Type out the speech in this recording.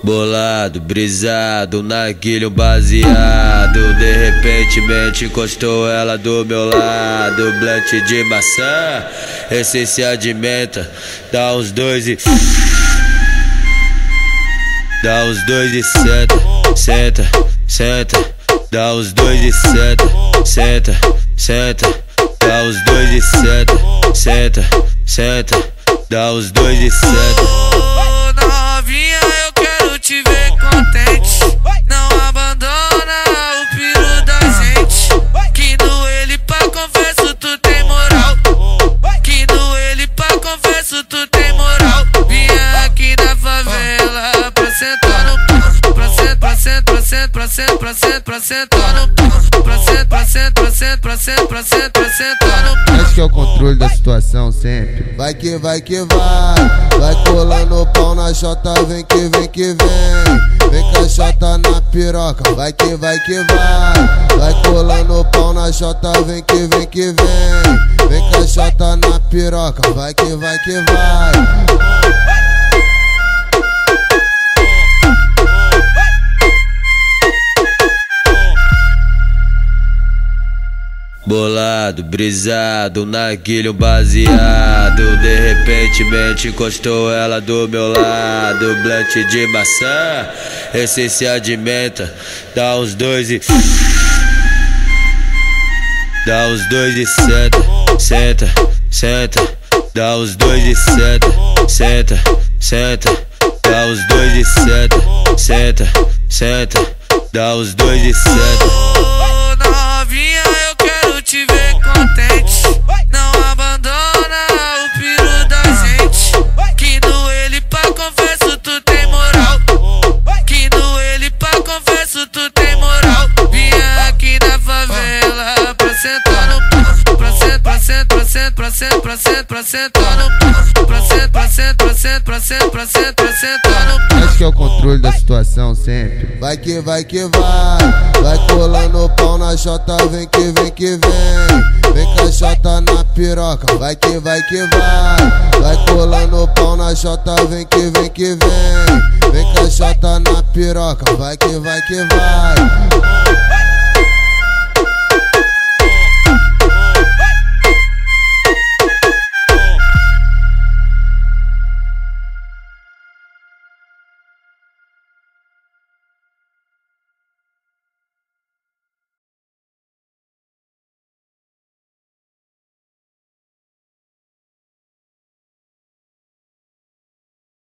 Bolado, brisado, naquele baseado. De repente encostou ela do meu lado. Blunt de maçã, essência de menta. Dá uns dois e dá uns dois e senta, senta, senta. Dá uns dois e senta, senta, senta. Dá uns dois e senta, senta, senta. Dá uns dois e senta. Ô novinha, eu quero te ver contente. Não abandona o piru da gente. Que no ele pra confesso tu tem moral. Que no ele pra confesso tu tem moral. Vinha aqui na favela pra sentar no pão. Pra sentar, pra sentar, pra sentar, pra sentar, pra sentar, pra sentar no pão. Pra sentar, pra sentar, pra sentar, pra sentar, pra sentar, pra sentar no pão. Acho que é o controle da situação sempre. Vai que vai que vai. Vai colando o pau na chota, vem que vem que vem. Vem com a chota na piroca, vai que vai que vai. Vai colando o pau na chota, vem que vem que vem. Vem com a chota na piroca, vai que vai que vai. Bolado, brisado, naquele baseado. De repente encostou ela do meu lado. Blunt de maçã, essência de menta. Dá uns dois e dá uns dois e senta, senta, senta. Dá uns dois e senta, senta, senta. Dá uns dois e senta, senta, senta. Dá uns dois e senta. Ô novinha, eu quero te ver contente. Não abandona o piru da gente. Que no ele pra confesso tu tem moral. Que no ele pra confesso tu tem moral. Vinha aqui na favela pra sentar no pão. Pra sentar, pra sentar, pra sentar, pra sentar, pra sentar, pra sentar no pão. Pra sentar, pra sentar, pra sentar, pra sentar, pra sentar, pra sentar no pão. Acho que é o controle da situação sempre. Vai que vai que vai. Vai colando o pau na chota, vem que vem que vem. Vem com a chota na piroca, vai que vai que vai. Vai colando o pau na chota, vem que vem que vem. Vem com a chota na piroca, vai que vai que vai.